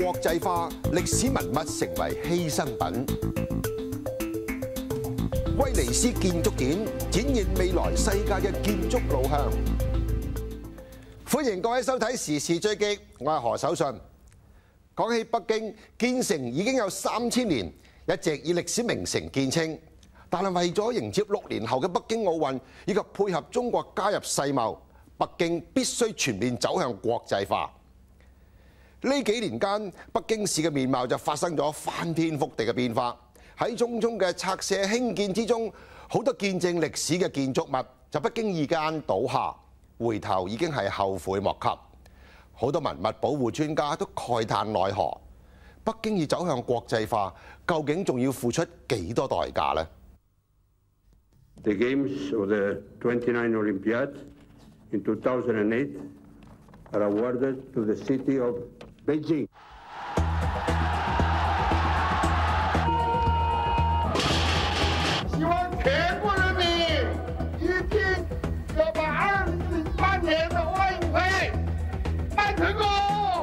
國際化，歷史文物成為犧牲品。威尼斯建築展展現未來世界嘅建築路向。歡迎各位收睇時事追擊，我係何守信。講起北京，建成已經有3000年，一直以歷史名城見稱。但係為咗迎接6年後嘅北京奧運，以及配合中國加入世貿，北京必須全面走向國際化。呢幾年間，北京市嘅面貌就發生咗翻天覆地嘅變化。喺匆匆嘅拆卸興建之中，好多見證歷史嘅建築物就不經意間倒下，回頭已經係後悔莫及。好多文物保護專家都慨嘆奈何，北京要走向國際化，究竟仲要付出幾多代價呢？ The games of the 29 Olympiad in 2008 are awarded to the city of Beijing. 希望全国人民一定要把2018年的奥运会办成功。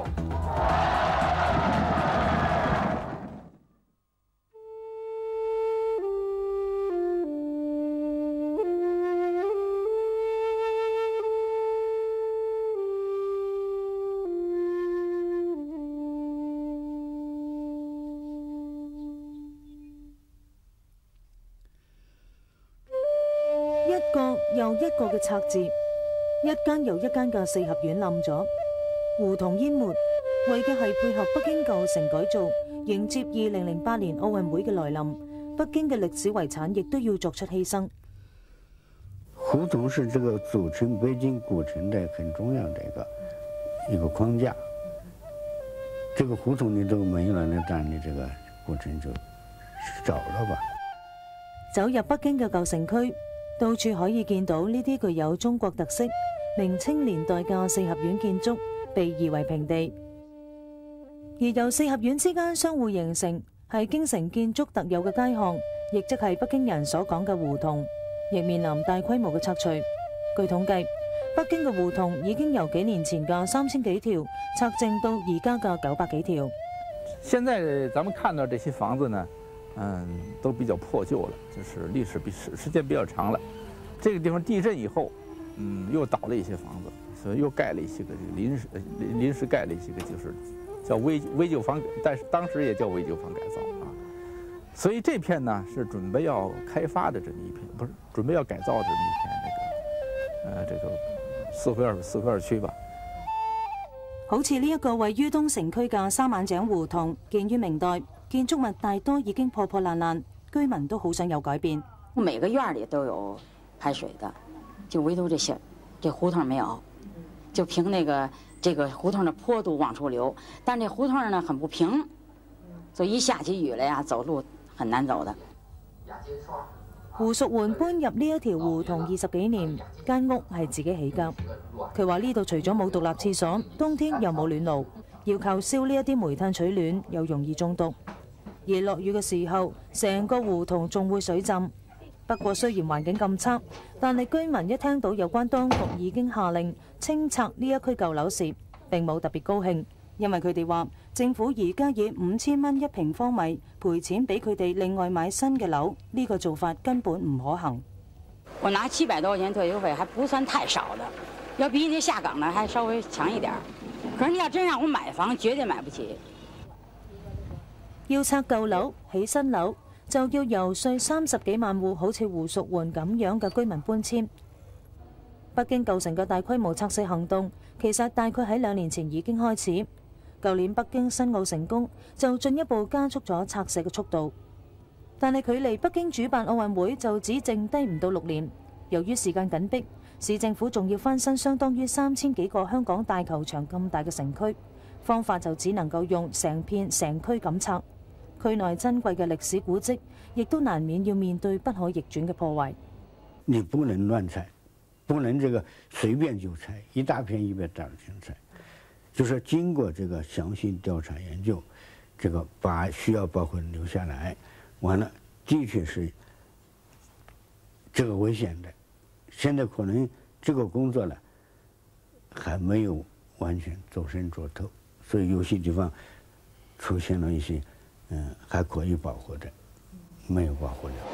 一個又一個嘅拆字，一間又一間嘅四合院冧咗，胡同淹沒，為嘅係配合北京舊城改造，迎接2008年奧運會嘅來臨。北京嘅歷史遺產亦都要作出犧牲。 胡同是這個組成北京古城的很重要的一個框架。這個胡同你都沒有了，那當然你這個古城就少了吧。 走入北京嘅舊城區，到處可以見到呢啲具有中國特色、明清年代嘅四合院建築被夷為平地，而由四合院之間相互形成，係京城建築特有嘅街巷，亦即係北京人所講嘅胡同，亦面臨大規模嘅拆除。據統計，北京嘅胡同已經由幾年前嘅3000幾條拆淨到而家嘅900幾條。 現在咱們看到這些房子呢，都比較破舊了，就是歷史時間比較長了。這個地方地震以後，又倒了一些房子，所以又蓋了一些個臨時蓋了一些個，就是叫危舊房，但是當時也叫危舊房改造啊。所以這片呢是準備要開發的這麼一片，不是準備要改造的這麼一片這個四合院區吧。 好似呢一個位於東城區嘅三晚井胡同，建於明代。建築物大多已經破破爛爛，居民都好想有改變。 每個院裡都有排水的，就唯獨這胡同沒有，就憑這個胡同的坡度往出流，但這胡同呢很不平，所以一下起雨來呀，走路很難走的。 胡淑媛搬入呢一條胡同20幾年，間屋係自己起㗎。佢話呢度除咗冇獨立廁所，冬天又冇暖爐，要靠燒呢一啲煤炭取暖，又容易中毒。而落雨嘅時候，成個胡同仲會水浸。不過雖然環境咁差，但係居民一聽到有關當局已經下令清拆呢一區舊樓時，並冇特別高興，因為佢哋話政府而家以5000蚊1平方米賠錢俾佢哋另外買新嘅樓，呢個做法根本唔可行。 我拿700多塊錢退休費還不算太少的，要比你下崗的還稍微強一點。可是你要真讓我買房，絕對買不起。 要拆舊樓起新樓，就要游說30幾萬戶好似胡淑媛咁樣嘅居民搬遷。北京舊城嘅大規模拆卸行動，其實大概喺2年前已經開始。舊年北京申奧成功，就進一步加速咗拆卸嘅速度。但係距離北京主辦奧運會就只剩低唔到6年。由於時間緊迫，市政府仲要翻新相當於3000幾個香港大球場咁大嘅城區，方法就只能夠用成片成區咁拆。區內珍貴嘅歷史古蹟，亦都難免要面對不可逆轉嘅破壞。 你不能亂拆，不能這個隨便就拆，一大片大片拆，就是經過這個詳細調查研究，這個把需要包括留下來，完了的確是這個危險的。現在可能這個工作呢，還沒有完全走深着透，所以有些地方出现了一些还可以保护的，没有保护的。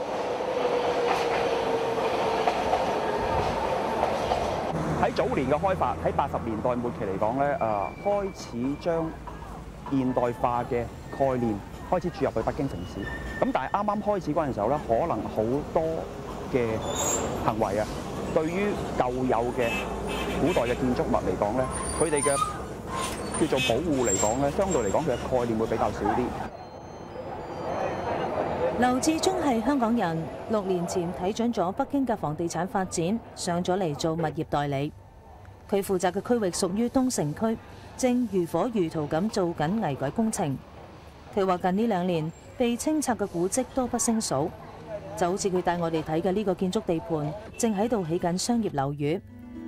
喺早年嘅開發，喺80年代末期嚟講咧，開始將現代化嘅概念開始注入去北京城市。咁但係啱啱開始嗰陣時候咧，可能好多嘅行為啊，對於舊有嘅古代嘅建築物嚟講咧，佢哋嘅叫做保護嚟講咧，相對嚟講佢嘅概念會比較少啲。 劉志忠係香港人，6年前睇準咗北京嘅房地產發展，上咗嚟做物業代理。佢負責嘅區域屬於東城區，正如火如荼咁做緊危改工程。佢話近呢2年被清拆嘅古蹟多不勝數，就好似佢帶我哋睇嘅呢個建築地盤，正喺度起緊商業樓宇。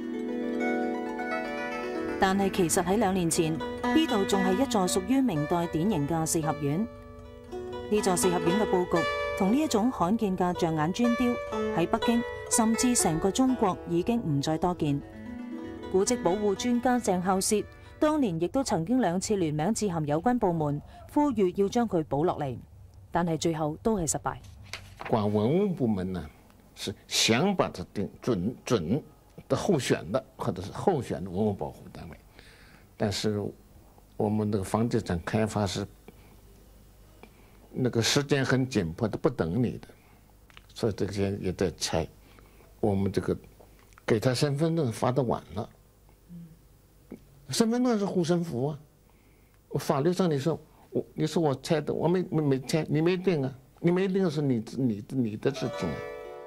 但係其實喺2年前，呢度仲係一座屬於明代典型嘅四合院。呢座四合院嘅佈局同呢一種罕見嘅象眼磚雕喺北京甚至成個中國已經唔再多見。古蹟保護專家鄭孝燮當年亦都曾經2次聯名致函有關部門，呼籲要將佢保落嚟，但係最後都係失敗。 管文物部門呢，是想把它定准的候選的，或者是候選的文物保護單位，但是我們的房地產開發是那個時間很緊迫的，不等你的，所以這些也在拆。我們這個給他身份證發得晚了，身份證是護身符啊。法律上你說我拆的，我沒拆，你沒定啊，你沒定是你的事情啊。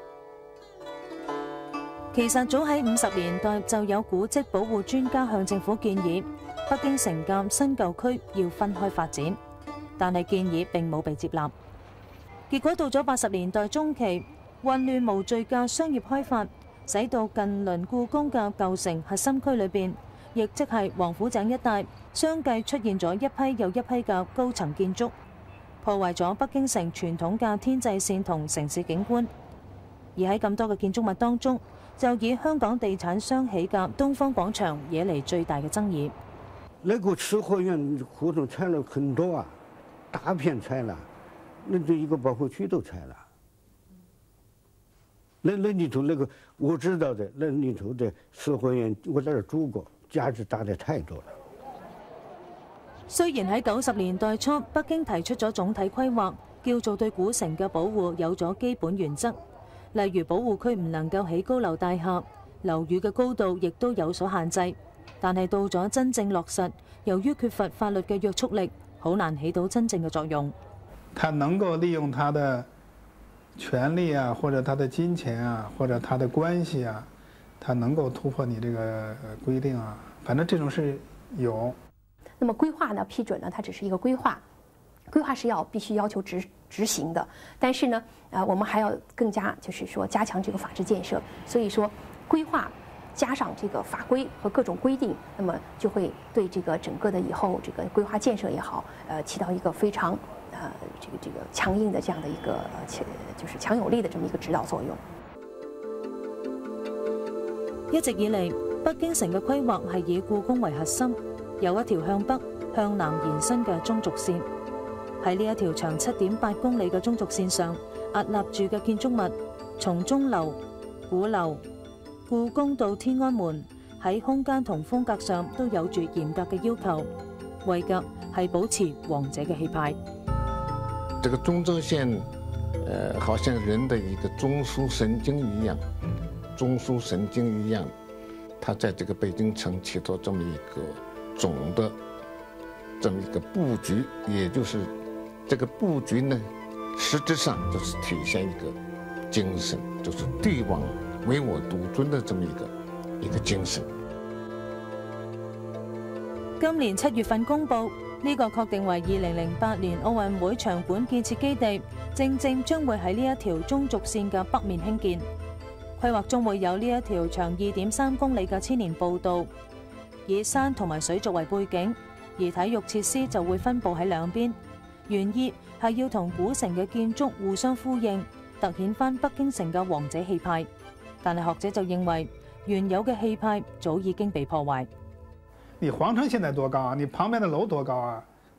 其實早喺50年代就有古蹟保護專家向政府建議，北京城嘅新舊區要分開發展。但係建議並冇被接納，結果到咗80年代中期，混亂無序嘅商業開發，使到近鄰故宮嘅舊城核心區裏邊，亦即係王府井一帶，相繼出現咗一批又一批嘅高層建築，破壞咗北京城傳統嘅天際線同城市景觀。而喺咁多嘅建築物當中，就以香港地產商起嘅東方廣場惹嚟最大嘅爭議。 那個颐和園胡同拆了很多啊。大片拆了，那这一个保护区都拆了。那里头那个我知道的，那里头的颐和園，我在這兒住過，價值大得太多了。 雖然喺90年代初，北京提出咗總體規劃，叫做對古城嘅保護有咗基本原則，例如保護區唔能夠起高樓大廈，樓宇嘅高度亦都有所限制。但係到咗真正落實，由於缺乏法律嘅約束力，好難起到真正嘅作用。 他能夠利用他的權力啊，或者他的金錢啊，或者他的關係啊，他能夠突破你這個規定啊，反正這種是有。 那麼規劃呢，批准呢，它只是一個規劃，規劃是必須要求執行的。但是呢，我們還要更加就是說加強這個法治建設。所以說規劃加上這個法規和各種規定，那麼就會對這個整個的以後這個規劃建設也好，起到一個非常這個強硬的這樣的一個就是強有力的這麼一個指導作用。 一直以嚟，北京城嘅規劃係以故宮為核心，有一條向北、向南延伸嘅中軸線。喺呢一條長7.8公里嘅中軸線上，屹立住嘅建築物，從鐘樓、鼓樓、故宮到天安門，喺空間同風格上都有住嚴格嘅要求，為嘅係保持王者嘅氣派。 這個中軸線，好像人的一個中樞神經一樣，它在這個北京城起到這麼一個總的這麼一個佈局，也就是這個佈局呢，實質上就是體現一個精神，就是帝王唯我獨尊的這麼一個精神。 今年7月份公布，呢個確定為2008年奧運會場館建設基地，正將會喺呢一條中軸線嘅北面興建。規劃中會有呢一條長2.3公里嘅千年步道，以山同埋水作為背景，而體育設施就會分布喺兩邊。原意係要同古城嘅建築互相呼應，凸顯翻北京城嘅王者氣派。但係學者就認為，原有嘅氣派早已經被破壞。 你皇城現在多高啊？你旁邊的樓多高啊？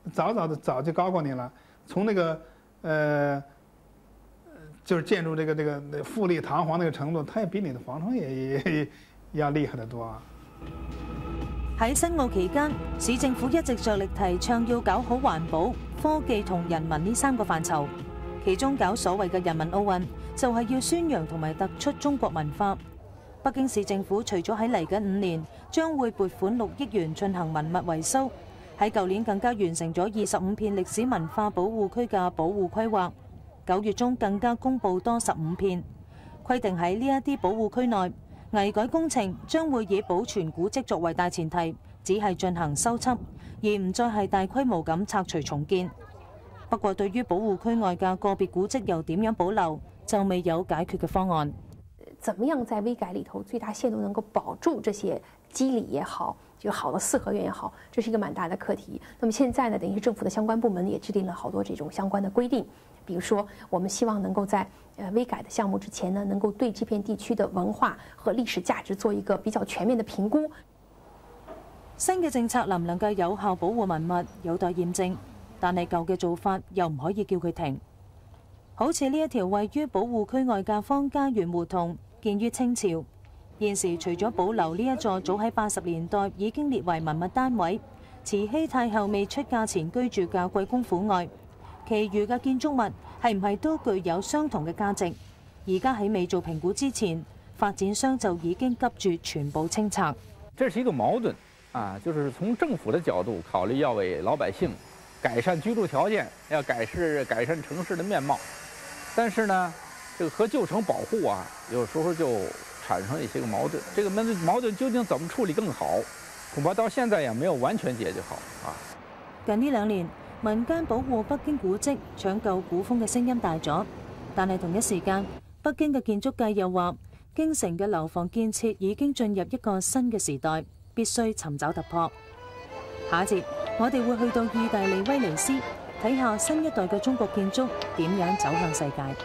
早就高过你了。从那个就是建筑这个富丽堂皇那个程度，它也比你的皇城也要厲害得多啊。 喺申奧期間，市政府一直着力提倡要搞好環保、科技同人民呢3個範疇。其中搞所謂嘅人民奧運，就係要宣揚同埋突出中國文化。北京市政府除咗喺嚟緊5年將會撥款6億元進行文物維修，喺舊年更加完成咗25片歷史文化保護區嘅保護規劃。9月中更加公佈多15片，規定喺呢一啲保護區內，藝改工程將會以保存古蹟作為大前提，只係進行修葺，而唔再係大規模咁拆除重建。不過對於保護區外嘅個別古蹟又點樣保留，就未有解決嘅方案。 怎麼樣在微改裡頭最大限度能夠保住這些基裡也好，就好的四合院也好，這是一個蠻大的課題。那麼現在呢，等於政府的相關部門也制定了好多這種相關的規定。比如說，我們希望能夠在微改的項目之前呢，能夠對這片地區的文化和歷史價值做一個比較全面的評估。 新嘅政策能唔能夠有效保護文物，有待驗證。但係舊嘅做法又唔可以叫佢停。好似呢一條位於保護區外嘅方家園胡同，建於清朝。現時除咗保留呢一座早喺80年代已經列為文物單位，慈禧太后未出嫁前居住嘅貴公府外，其餘嘅建築物係唔係都具有相同嘅價值？而家喺未做評估之前，發展商就已經急住全部清拆。 這是一個矛盾啊，就是從政府的角度考慮要為老百姓改善居住條件，要改善城市的面貌，但是呢，這個和舊城保護啊，有時候就產生一些個矛盾。這個矛盾究竟怎麼處理更好，恐怕到現在也沒有完全解決好啊。 近呢2年，民間保護北京古蹟、搶救古風嘅聲音大咗，但係同一時間，北京嘅建築界又話，京城嘅樓房建設已經進入一個新嘅時代，必須尋找突破。下一節，我哋會去到意大利威尼斯，睇下新一代嘅中國建築點樣走向世界。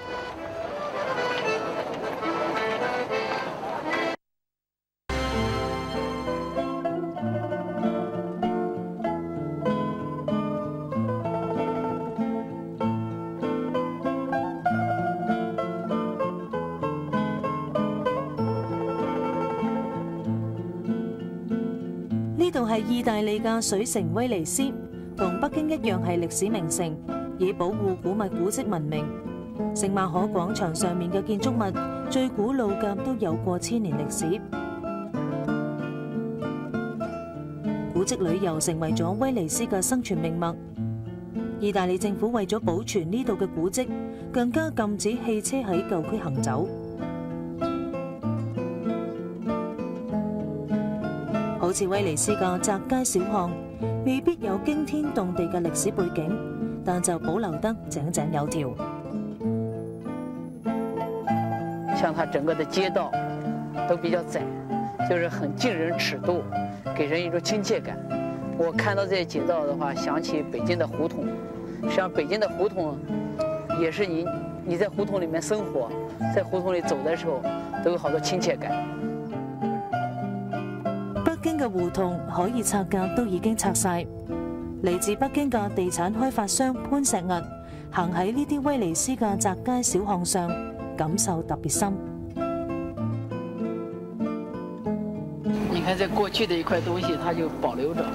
呢度係意大利嘅水城威尼斯，同北京一樣係歷史名城，以保護古物古蹟聞名。聖馬可廣場上面嘅建築物最古老嘅都有過1000年歷史。古蹟旅遊成為咗威尼斯嘅生存命脈。意大利政府為咗保存呢度嘅古蹟，更加禁止汽車喺舊區行走。好似威尼斯嘅窄街小巷，未必有驚天動地嘅歷史背景，但就保留得井井有條。 像它整個的街道都比較窄，就是很盡人尺度，給人一種親切感。我看到這些街道的話，想起北京的胡同。實際上，北京的胡同也是你在胡同裡面生活，在胡同裡走的時候，都有好多親切感。 北京嘅胡同可以拆嘅都已經拆晒。嚟自北京嘅地產開發商潘石屹行喺呢啲威尼斯嘅窄街小巷上，感受特別深。 你看，在過去的一塊東西，它就保留着，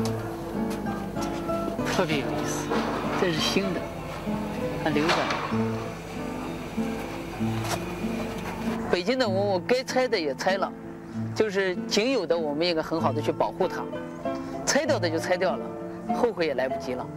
特別有意思。這是新的，它留着。北京的文物該拆的也拆了。就是僅有的，我們應該很好的去保護它，拆掉的就拆掉了，後悔也來不及了。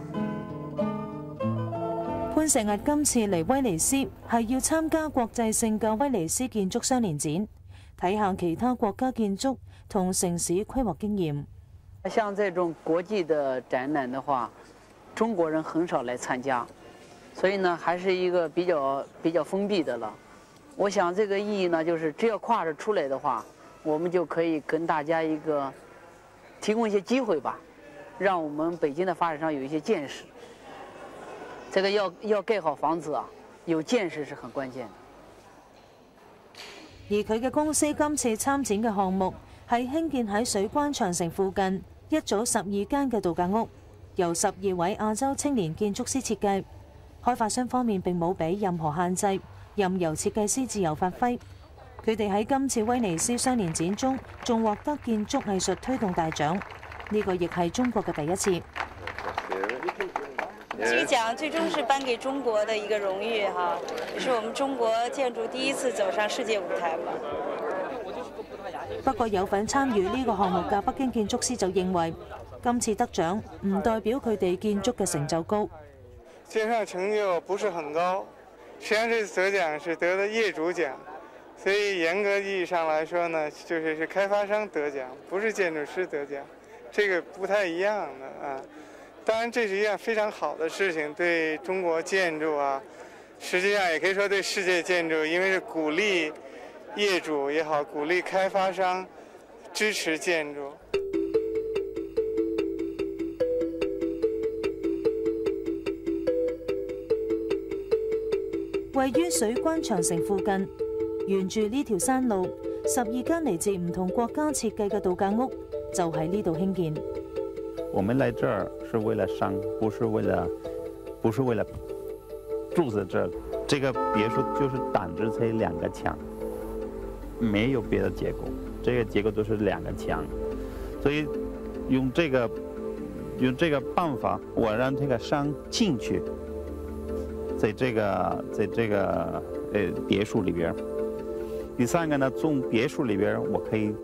潘石屹今次嚟威尼斯係要參加國際性嘅威尼斯建築雙年展，睇下其他國家建築同城市規劃經驗。 像這種國際的展覽的話，中國人很少來參加，所以呢，還是一個比較封閉的了。我想這個意義呢，就是只要跨着出來的話，我們就可以跟大家提供一些機會吧，讓我們北京的發展上有一些見識。這個要蓋好房子啊，有見識是很關鍵的。 而佢嘅公司今次參展嘅項目係興建喺水關長城附近一組12間嘅度假屋， 由12位亞洲青年建築師設計。開發商方面並冇俾任何限制，任由設計師自由發揮。佢哋喺今次威尼斯雙年展中仲獲得建築藝術推動大獎，呢個亦係中國嘅第一次。 这个奖最终是颁给中国的一个荣誉哈，也是我们中國建築第一次走上世界舞台吧。 不過有份參與呢個項目嘅北京建築師就認為，今次得獎唔代表佢哋建築嘅成就高。 建設成就不是很高，實際上這次得獎是得的業主獎，所以嚴格意義上來說呢，就是開發商得獎，不是建築師得獎，這個不太一樣的啊。當然，這是一件非常好的事情，對中國建築啊，實際上也可以說對世界建築，因為是鼓勵業主也好，鼓勵開發商支持建築。 位於水關長城附近，沿住呢條山路，12間嚟自唔同國家設計嘅度假屋就喺呢度興建。 我們來這兒是為了商，不是為了住在這兒。這個別墅就是單只砌2個牆，沒有別的結構，這個結構都是2個牆，所以用這個辦法，我讓這個商進去，在這個別墅裏邊。第三個呢，從別墅裏邊我可以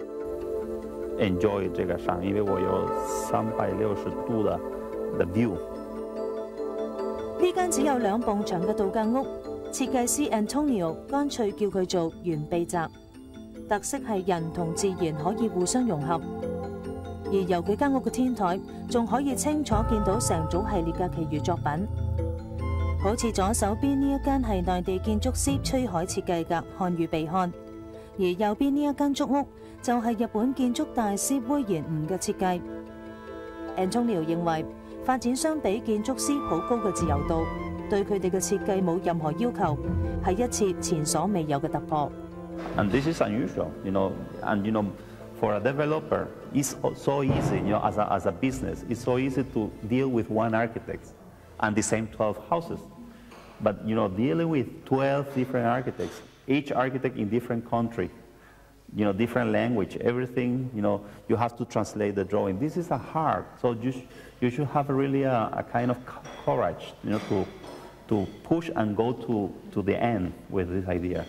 enjoy 這個商，因為我有360度的 view。 呢間只有2棟牆嘅度假屋，設計師 Antonio 乾脆叫佢做完備宅。特色係人同自然可以互相融合，而由佢間屋嘅天台仲可以清楚見到成組系列嘅其餘作品。好似左手邊呢一間係內地建築師崔海設計嘅漢語備漢，而右邊呢一間竹屋就係日本建築大師隈研吾嘅設計。Antonio 認為發展商俾建築師好高嘅自由度，對佢哋嘅設計冇任何要求，係一次前所未有嘅突破。 And this is unusual, and for a developer, it's so easy, as a business, it's so easy to deal with one architect and the same 12 houses. But, dealing with 12 different architects, each architect in different country, different language, everything, you have to translate the drawing. This is hard, so you should have really a kind of courage, to push and go to the end with this idea.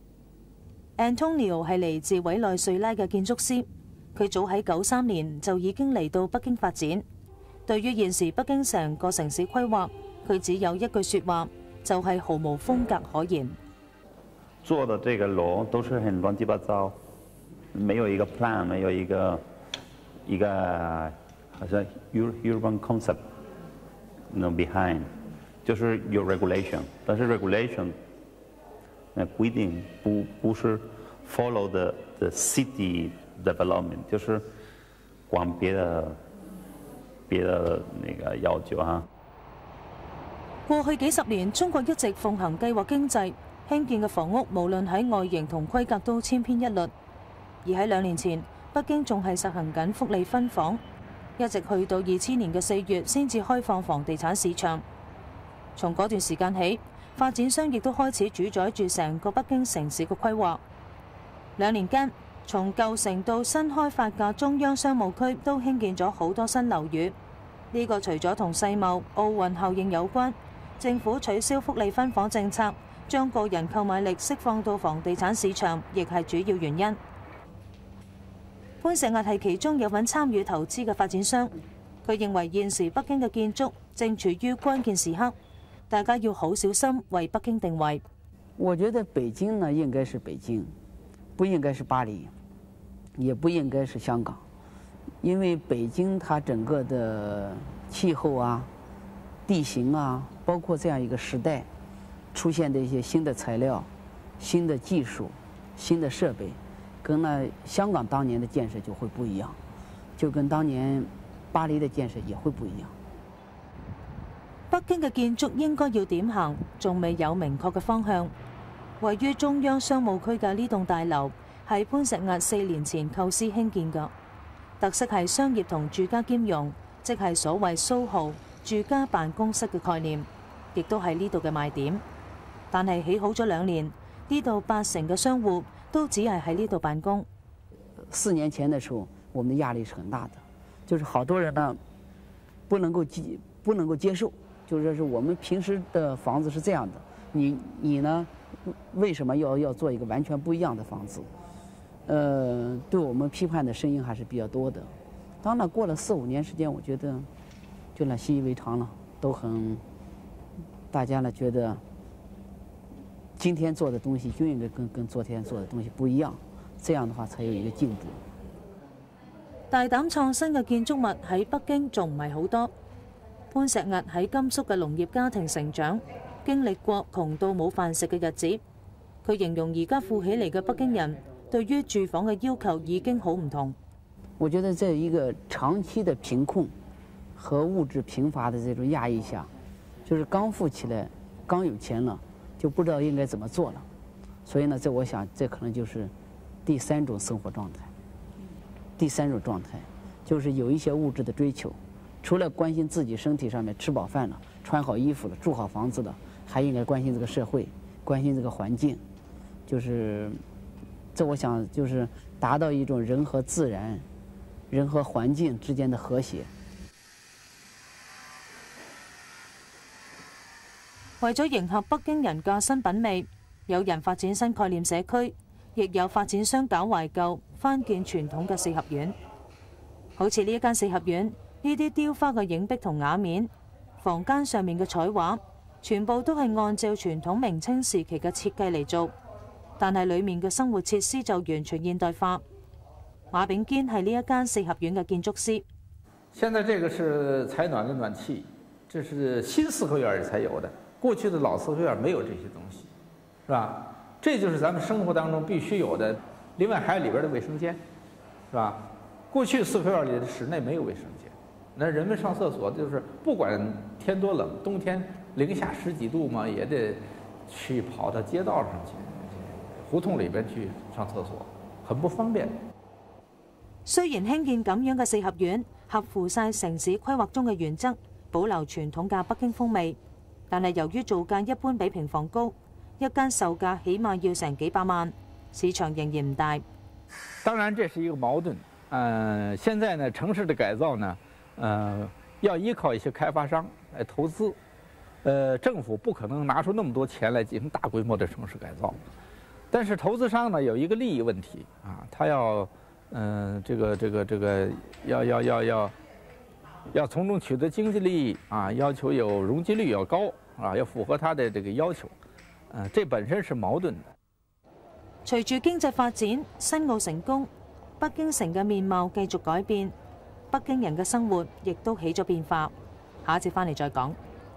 Antonio 係嚟自委內瑞拉嘅建築師，佢早喺93年就已經嚟到北京發展。對於現時北京成個城市規劃，佢只有一句説話，就係毫無風格可言。 做的這個樓都是很亂七八糟，沒有一個 plan， 沒有一個好像 urban concept behind， 就是有 regulation， 但是 regulation 規定不是 follow the city development， 就是管別的那個要求啊。 過去幾十年，中國一直奉行計劃經濟，興建嘅房屋無論喺外形同規格都千篇一律。而喺2年前，北京仲係實行緊福利分房，一直去到2000年嘅4月先至開放房地產市場。從嗰段時間起，發展商亦都開始主宰住成個北京城市嘅規劃。2年間，從舊城到新開發嘅中央商務區都興建咗好多新樓宇。呢個除咗同世貿、奧運效應有關，政府取消福利分房政策，將個人購買力釋放到房地產市場，亦係主要原因。潘石屹係其中有份參與投資嘅發展商，佢認為現時北京嘅建築正處於關鍵時刻，大家要好小心為北京定位。 我覺得北京呢應該是北京，不應該是巴黎，也不應該是香港，因為北京它整個的氣候啊、地形啊，包括這樣一個時代出現的一些新的材料、新的技術、新的設備，跟呢香港當年的建設就會不一樣，就跟當年巴黎的建設也會不一樣。 北京嘅建築應該要點行，仲未有明確嘅方向。位於中央商務區嘅呢棟大樓係潘石屹4年前構思興建嘅，特色係商業同住家兼容， 即係所謂蘇豪住家辦公室嘅概念，亦都係呢度嘅賣點。但係起好咗2年，呢度80%嘅商戶都只係喺呢度辦公。 4年前的時候，我們的壓力是很大的，就是好多人呢不能夠接受，就是說是我們平時的房子是這樣的，你呢為什麼要做一個完全不一樣的房子？對我們批判的聲音還是比較多的。當然過了4、5年時間，我覺得就那習以為常了，都很大家呢覺得今天做的東西就應該跟昨天做的東西不一樣，這樣的話才有一個進步。 大膽創新嘅建築物喺北京仲唔係好多。潘石屹喺甘肅嘅農業家庭成長，經歷過窮到冇飯食嘅日子。佢形容而家富起嚟嘅北京人對於住房嘅要求已經好唔同。 我覺得在一個長期的貧困和物質貧乏的這種壓抑下，就是剛富起來，剛有錢了，就不知道應該怎麼做了。所以呢，這我想這可能就是第3種生活狀態。第3種狀態就是有一些物質的追求。除了關心自己身體上面吃飽飯了、穿好衣服了、住好房子了，還應該關心這個社會，關心這個環境，就是這我想就是達到一種人和自然、人和環境之間的和諧。 為咗迎合北京人嘅新品味，有人發展新概念社區，亦有發展商搞懷舊、翻建傳統嘅四合院。好似呢一間四合院。呢啲雕花嘅影壁同瓦面，房間上面嘅彩畫，全部都係按照傳統明清時期嘅設計嚟做，但係裡面嘅生活設施就完全現代化。馬炳堅係呢一間四合院嘅建築師。 現在這個是採暖的暖氣，這是新四合院才有的，過去的老四合院沒有這些東西，是吧？這就是咱們生活當中必須有的。另外還有裡邊的衛生間，是吧？過去四合院裡的室內沒有衛生間。那人們上廁所就是不管天多冷，冬天零下10幾度嘛，也得去跑到街道上去，胡同裏邊去上廁所，很不方便。 雖然興建咁樣嘅四合院合乎晒城市規劃中嘅原則，保留傳統嘅北京風味，但係由於造價一般比平房高，一間售價起碼要成幾百萬，市場仍然唔大。 當然這是一個矛盾。現在呢，城市的改造呢，要依靠一些開發商來投資，政府不可能拿出那麼多錢來進行大規模的城市改造，但是投資商呢有一個利益問題啊，他要要從中取得經濟利益啊，要求有容積率要高啊，要符合他的這個要求，這本身是矛盾的。 隨住經濟發展，新奧成功，北京城嘅面貌繼續改變。北京人嘅生活亦都起咗變化。下一節返嚟再講。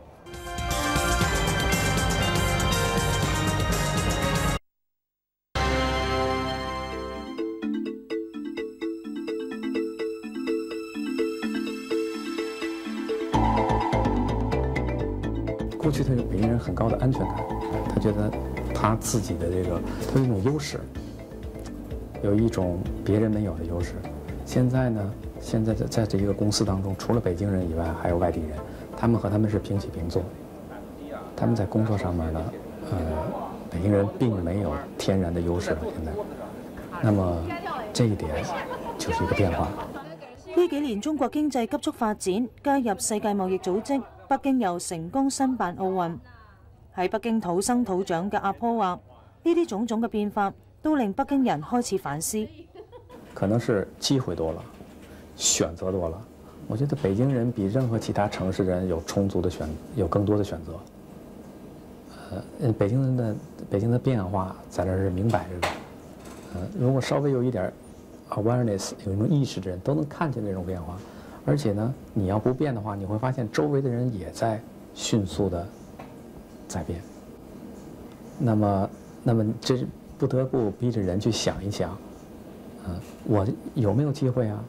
過去他有北京人很高的安全感，他覺得他自己的這個他有一種優勢，有一種別人沒有的優勢。現在呢？現在在這一個公司當中，除了北京人以外，還有外地人，他們和他們是平起平坐。他們在工作上面呢，北京人並沒有天然的優勢了。現在，那麼這一點就是一個變化。 呢幾年中國經濟急速發展，加入世界貿易組織，北京又成功申辦奧運。喺北京土生土長嘅阿坡話：呢啲種種嘅變化，都令北京人開始反思。 可能是機會多了。選擇多了，我覺得北京人比任何其他城市人有充足的有更多的選擇。北京的變化在這是明擺着的。如果稍微有一點 awareness， 有一種意識的人都能看見這種變化。而且呢，你要不變的話，你會發現周圍的人也在迅速的在變。那麼這不得不逼着人去想一想，我有沒有機會啊？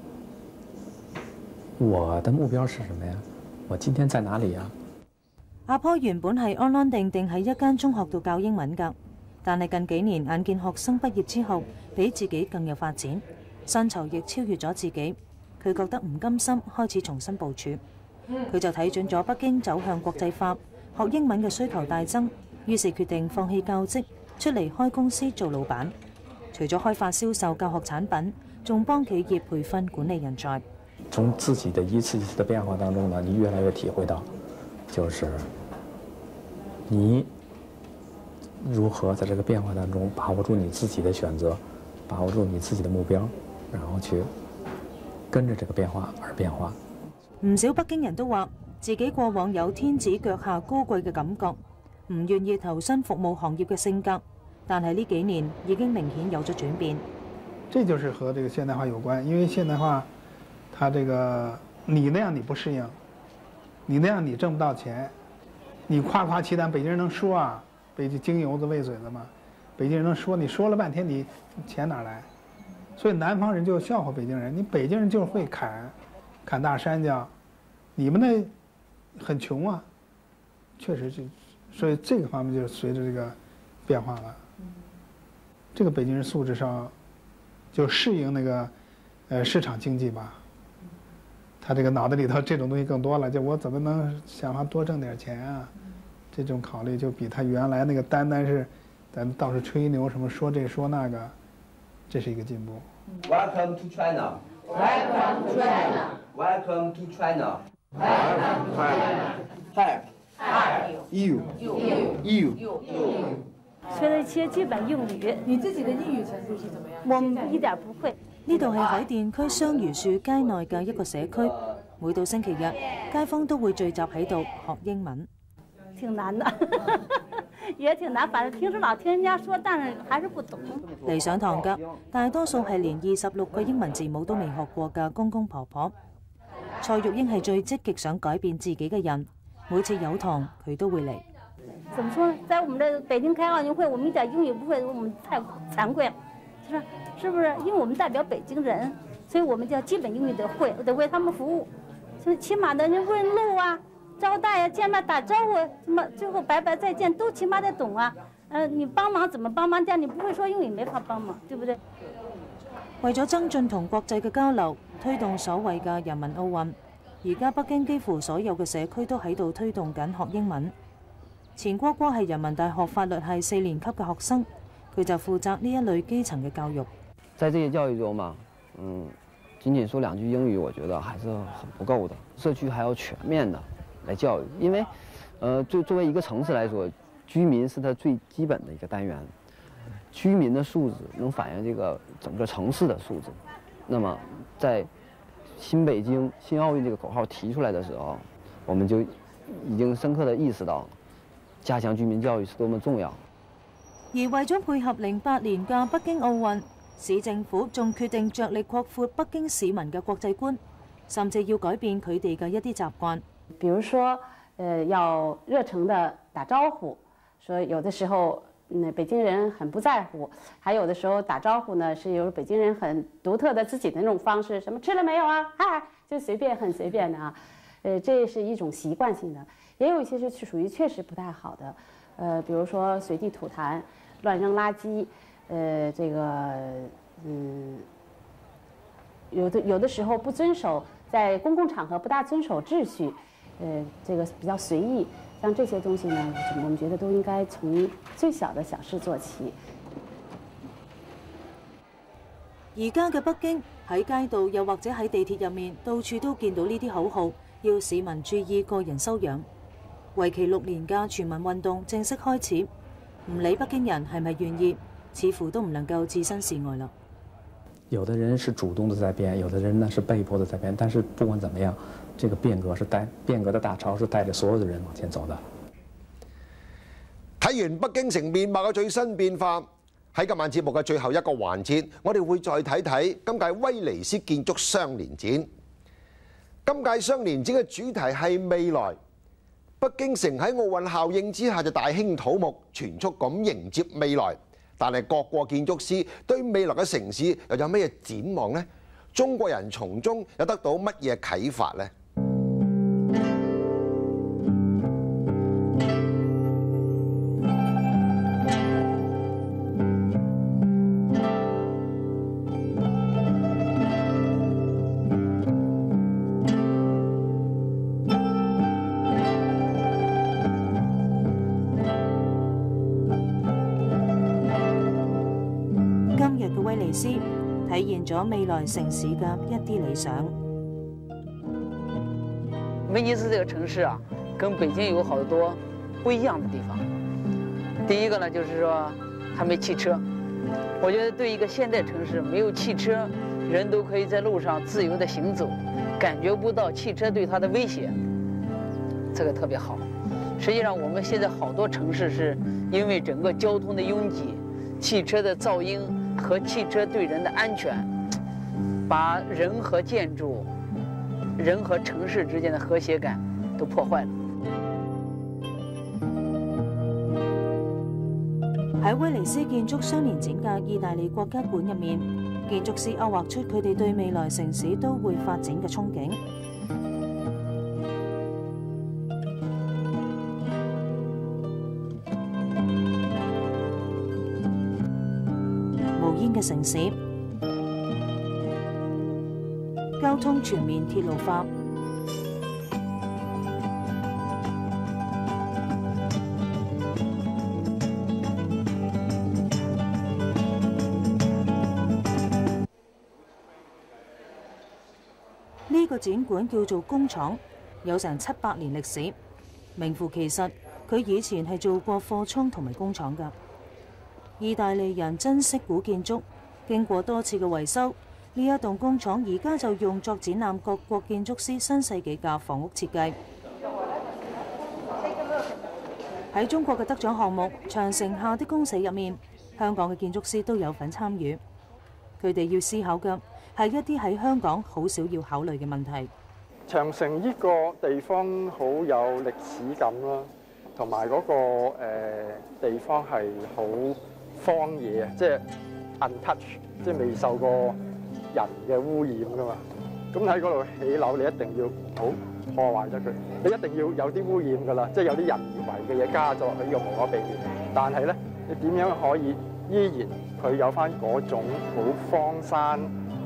我的目標是什麼呀？我今天在哪裡呀？ 阿坡原本係安安定定喺一間中學度教英文㗎，但係近幾年眼見學生畢業之後比自己更有發展，薪酬亦超越咗自己， 佢覺得唔甘心，開始重新部署。佢就睇準咗北京走向國際化，學英文嘅需求大增，於是決定放棄教職，出嚟開公司做老闆。除咗開發銷售教學產品，仲幫企業培訓管理人才。 從自己的一次一次的變化當中呢，你越來越體會到，就是你如何在這個變化當中把握住你自己的選擇，把握住你自己的目標，然後去跟着這個變化而變化。 唔少北京人都話自己過往有天子腳下高貴嘅感覺，唔願意投身服務行業嘅性格，但係呢幾年已經明顯有咗轉變。 這就是和這個現代化有關，因為現代化，它這個你那樣你不適應，你那樣你掙不到錢，你誇誇其談，北京人能說啊，北京京油子喂嘴子嘛，北京人能說，你說了半天你錢哪來？所以南方人就笑話北京人，你北京人就是會砍大山腳，你們那很窮啊，確實就，所以這個方面就隨着這個變化了。這個北京人素質上就適應那個市場經濟吧，他這個腦袋裡頭這種東西更多了，就我怎麼能想法多掙點錢啊？這種考慮就比他原來那個單單是咱到處吹牛什麼說這說那個，這是一個進步。 Welcome to China. Welcome to China. Welcome to China. Welcome to China. Help. You. You. 学了一些基本英语。 你自己的英語程度是怎麼樣？ 我們一點不會。 呢度係海淀區雙榆樹街內嘅一個社區，每到星期日，街坊都會聚集喺度學英文。 挺難的，也挺難，反正平時老聽人家說，但是還是不懂。 嚟上堂㗎，大多數係連26個英文字母都未學過嘅公公婆婆。蔡玉英係最積極想改變自己嘅人，每次有堂佢都會嚟。 怎麼說呢？在我們這北京開奧運會，我們一點英語不會，我們太慚愧了，是不是？因為我們代表北京人，所以我們就基本英語得會，得為他們服務。所以起碼的人問路啊、招待啊、見面打招呼，什麼最後拜拜再見，都起碼得懂啊。你幫忙怎麼幫忙？但你不會說英語，沒法幫忙，對不對？ 為咗增進同國際嘅交流，推動所謂嘅人民奧運，而家北京幾乎所有嘅社區都喺度推動緊學英文。錢蝸蝸係人民大學法律系4年級嘅學生，佢就負責呢一類基層嘅教育。 在這些教育中嘛，僅說2句英語，我覺得還是很不夠的。社區還要全面的來教育，因為，作為一個城市來說，居民是它最基本的一個單元，居民的素質能反映這個整個城市的素質。那麼，在新北京新奧運這個口號提出來的時候，我們就已經深刻地意識到，加強居民教育是多麼重要。 而為咗配合08年嘅北京奧運，市政府仲決定着力擴闊北京市民嘅國際觀，甚至要改變佢哋嘅一啲習慣。 比如說，要熱誠地打招呼，說有的時候，北京人很不在乎，還有的時候打招呼呢是有北京人很獨特的自己的那種方式，什麼吃了沒有啊？嗨，就隨便很隨便的啊，這是一種習慣性的。也有一些是屬於確實不太好的，比如說隨地吐痰、亂扔垃圾，這個有的時候不遵守，在公共場合不大遵守秩序，這個比較隨意，像這些東西呢，我們覺得都應該從最小的小事做起。 而家嘅北京喺街道又或者喺地鐵入面，到處都見到呢啲口號，要市民注意個人修養。為期6年嘅全民運動正式開始，唔理北京人係咪願意，似乎都唔能夠置身事外啦。 有的人是主動的在變，有的人呢是被迫的在變，但是不管怎麼樣，這個變革的大潮是帶着所有的人往前走的。 睇完北京城面貌嘅最新變化，喺今晚節目嘅最後一個環節，我哋會再睇睇今屆威尼斯建築雙年展。今屆雙年展嘅主題係未來。北京城喺奧運效應之下就大興土木，全速咁迎接未來。但係各國建築師對未來嘅城市又有咩展望呢？中國人從中又得到乜嘢啟發呢？ 威尼斯，體現咗未來城市嘅一啲理想。 威尼斯这个城市啊，跟北京有好多不一样的地方。第一个呢，就是说它没汽车。我觉得对一个现代城市，没有汽车，人都可以在路上自由的行走，感觉不到汽车对它的威胁，这个特别好。实际上，我们现在好多城市是因为整个交通的拥挤、汽车的噪音和汽车对人的安全，把人和建筑、人和城市之间的和谐感都破壞了。 喺威尼斯建築雙年展嘅意大利國家館入面，建築師勾畫出佢哋對未來城市都會發展嘅憧憬。無煙嘅城市，交通全面鐵路化。呢個展館叫做工廠，有成700年歷史，名副其實。佢以前係做過貨倉同埋工廠㗎。意大利人珍惜古建築，經過多次嘅維修，呢一棟工廠而家就用作展覽各國建築師新世紀嘅房屋設計。喺中國嘅得獎項目《長城下的公社》入面，香港嘅建築師都有份參與。佢哋要思考嘅係一啲喺香港好少要考慮嘅問題。 長城呢個地方好有歷史感啦，同埋嗰個地方係好荒野啊，即係 untouched， 即係未受過人嘅污染噶嘛。咁喺嗰度起樓，你一定要唔好破壞咗佢，你一定要有啲污染噶啦，即係有啲人為嘅嘢加咗落去，呢個無可避免。但係咧，你點樣可以依然佢有翻嗰種好荒山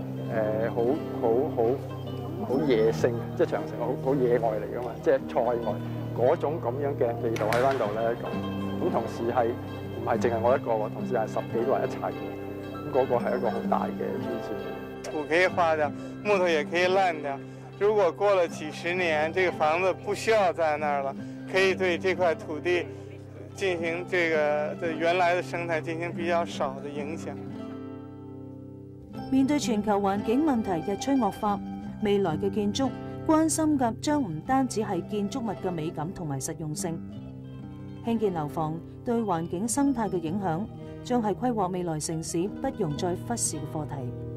好野性，即係長城好野外嚟噶嘛，即係塞外嗰種咁樣嘅味道喺翻度咧。咁同時係唔係淨係我一個喎？同時係10幾個人一齊嘅，咁嗰個係一個好大嘅挑戰。 土可以化掉，木頭也可以爛掉。如果過了幾十年，這個房子不需要在那兒了，可以對這塊土地進行這個對原來的生態進行比較少的影響。 面對全球環境問題日趨惡化，未來嘅建築關心嘅將唔單止係建築物嘅美感同埋實用性，興建樓房對環境生態嘅影響將係規劃未來城市不容再忽視嘅課題。